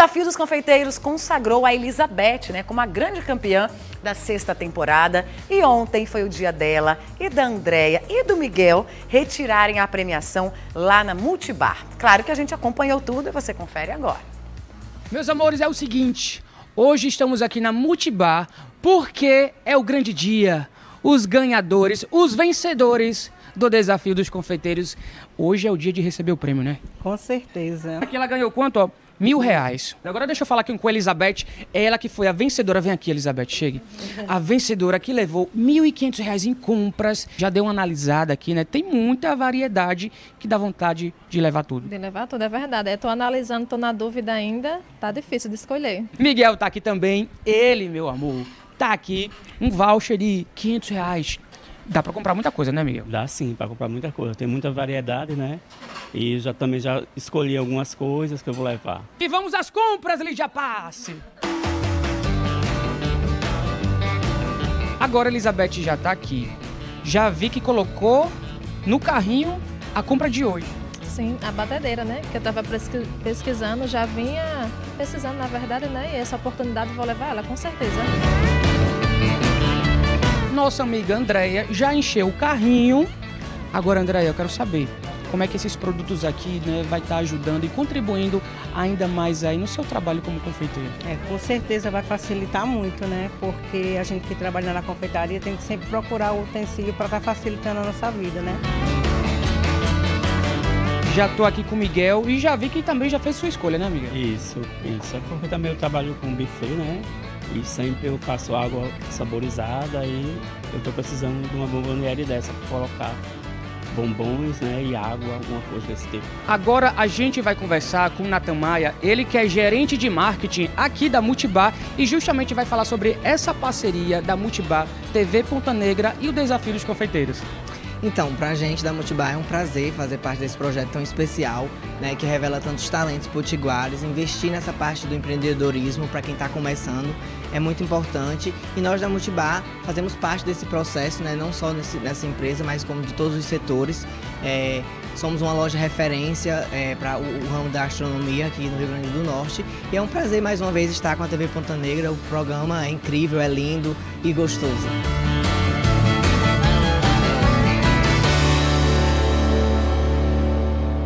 Desafio dos Confeiteiros consagrou a Elizabeth, né, como a grande campeã da 6ª temporada. E ontem foi o dia dela e da Andréia e do Miguel retirarem a premiação lá na Multibar. Claro que a gente acompanhou tudo e você confere agora. Meus amores, é o seguinte, hoje estamos aqui na Multibar porque é o grande dia. Os ganhadores, os vencedores do Desafio dos Confeiteiros. Hoje é o dia de receber o prêmio, né? Com certeza. Aqui ela ganhou quanto, ó? R$1.000. Agora deixa eu falar aqui com a Elizabeth. É ela que foi a vencedora. Vem aqui, Elizabeth, chegue. A vencedora que levou R$1.500 em compras. Já deu uma analisada aqui, né? Tem muita variedade que dá vontade de levar tudo. De levar tudo, é verdade. Eu tô analisando, tô na dúvida ainda. Tá difícil de escolher. Miguel tá aqui também. Ele, meu amor, tá aqui. Um voucher de R$500. Dá pra comprar muita coisa, né, Miguel? Dá sim, pra comprar muita coisa. Tem muita variedade, né? E também já escolhi algumas coisas que eu vou levar. E vamos às compras, Lídia Passe! Agora a Elizabeth já tá aqui. Já vi que colocou no carrinho a compra de hoje. Sim, a batedeira, né? Que eu tava pesquisando, já vinha pesquisando, na verdade, né? E essa oportunidade eu vou levar ela, com certeza. Nossa amiga Andréia já encheu o carrinho. Agora, Andréia, eu quero saber como é que esses produtos aqui, né, vai estar ajudando e contribuindo ainda mais aí no seu trabalho como confeiteiro. Com certeza vai facilitar muito, né? Porque a gente que trabalha na confeitaria tem que sempre procurar o utensílio para estar facilitando a nossa vida, né? Já tô aqui com o Miguel e já vi que também já fez sua escolha, né, Miguel? Isso. É porque também eu trabalho com buffet, né? E sempre eu faço água saborizada e eu tô precisando de uma bomboniere dessa para colocar bombons, né, e água, alguma coisa desse tipo. Agora a gente vai conversar com o Nathan Maia, ele que é gerente de marketing aqui da Multibar e justamente vai falar sobre essa parceria da Multibar, TV Ponta Negra e o Desafio dos Confeiteiros. Então, pra gente da Multibar é um prazer fazer parte desse projeto tão especial, né, que revela tantos talentos potiguares. Investir nessa parte do empreendedorismo para quem está começando é muito importante e nós da Multibar fazemos parte desse processo, né, não só nessa empresa, mas como de todos os setores. Somos uma loja referência para o ramo da gastronomia aqui no Rio Grande do Norte e é um prazer mais uma vez estar com a TV Ponta Negra. O programa é incrível, é lindo e gostoso.